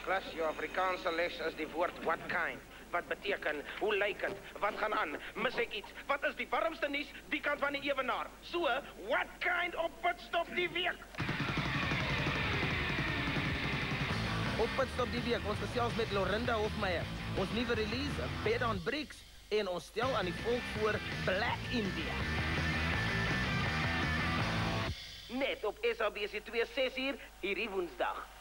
klas, jou Afrikaanse les is die woord what kind. Wat beteken, hoe lyk het, wat gaan aan, mis ek iets, wat is die warmste nuus, die kant van die ewenaar. So, what kind op Pitstop die week? Op Pitstop die week, ons gesels met Lorinda Hofmeyer, ons nuwe release, Bed on Bricks, en ons stel aan die volk voor Black India. Net op Sabc2 6 uur, hierdie Woensdag.